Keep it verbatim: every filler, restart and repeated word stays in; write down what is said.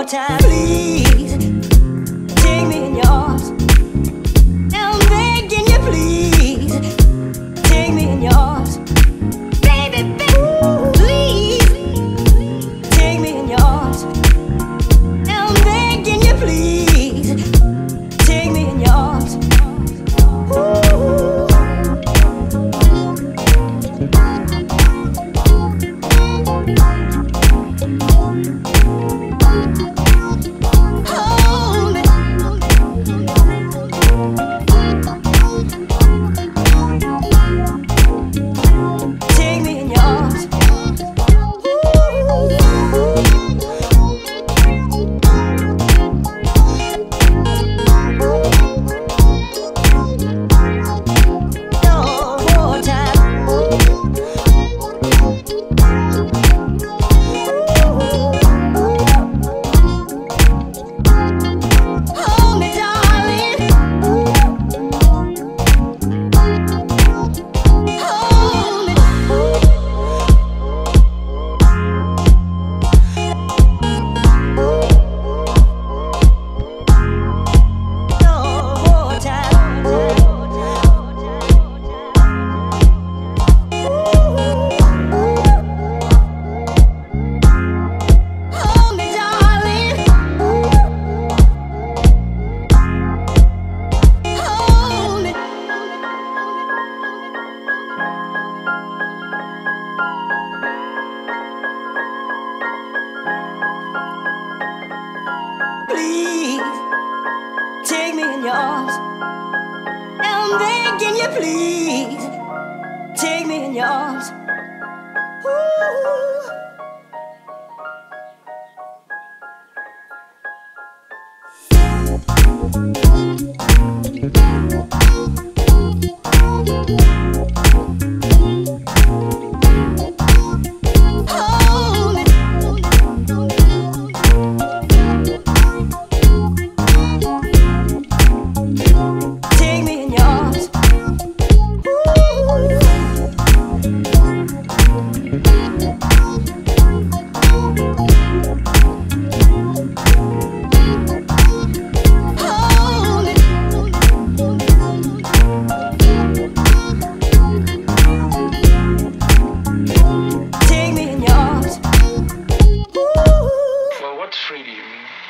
time, please take me in your arms. I'm begging you, please take me in your arms. Baby, baby, please take me in your arms. I'm begging you, please take me in your arms. Ooh. Please take me in your arms. I'm begging you, please take me in your arms. Ooh.